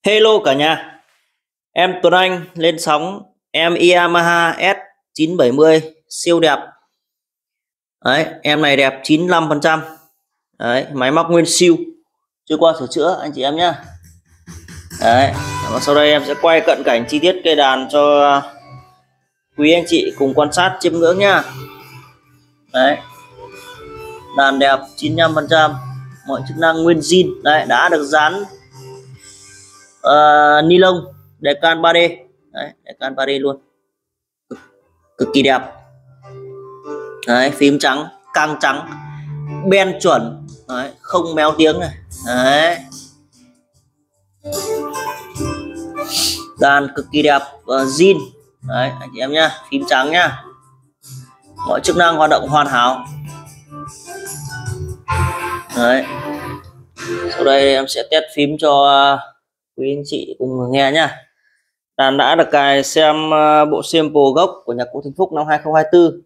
Hello cả nhà, em Tuấn Anh lên sóng em Yamaha S970 siêu đẹp. Đấy, em này đẹp 95%. Đấy, máy móc nguyên siêu, chưa qua sửa chữa anh chị em nhé. Đấy, và sau đây em sẽ quay cận cảnh chi tiết cây đàn cho quý anh chị cùng quan sát chiêm ngưỡng nhá. Đấy, đàn đẹp 95%, mọi chức năng nguyên zin. Đấy, đã được dán ni lông decal 3D. Đấy, decal 3D luôn, cực kỳ đẹp. Đấy, phím trắng, căng trắng, ben chuẩn. Đấy, không méo tiếng này. Đấy, đàn cực kỳ đẹp, zin. Đấy anh chị em nhá, phím trắng nhá, mọi chức năng hoạt động hoàn hảo. Đấy, sau đây em sẽ test phím cho quý anh chị cùng nghe nhá. Đàn đã được cài xem bộ sample gốc của nhạc cụ Thành Phúc năm 2024.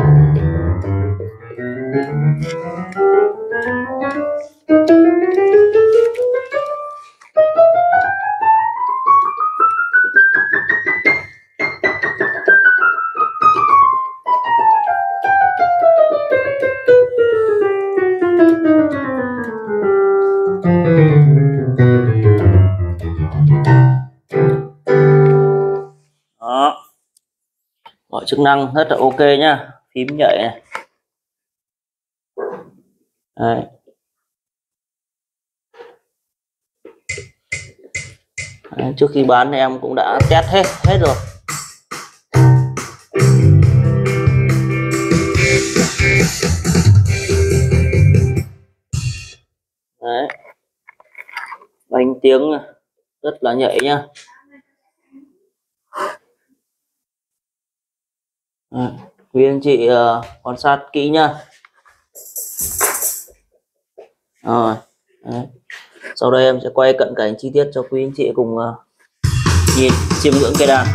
Đó, mọi chức năng rất là ok nhá, phím nhảy này. Đấy. Đấy, trước khi bán thì em cũng đã test hết rồi. Đấy, bánh tiếng rất là nhạy nhá. Quý anh chị quan sát kỹ nhá. Rồi, đấy. Sau đây em sẽ quay cận cảnh chi tiết cho quý anh chị cùng nhìn chiêm ngưỡng cây đàn.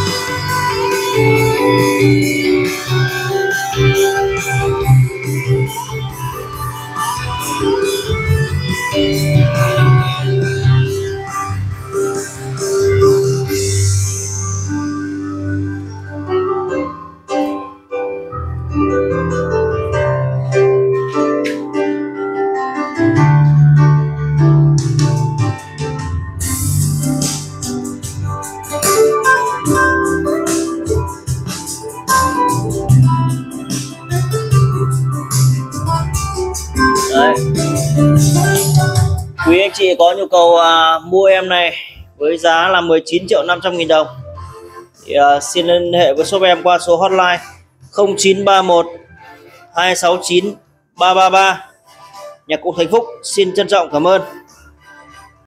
Đấy. Quý anh chị có nhu cầu mua em này với giá là 19.500.000 đồng thì xin liên hệ với shop em qua số hotline 0931 269 333. Nhạc cụ Thành Phúc xin trân trọng cảm ơn.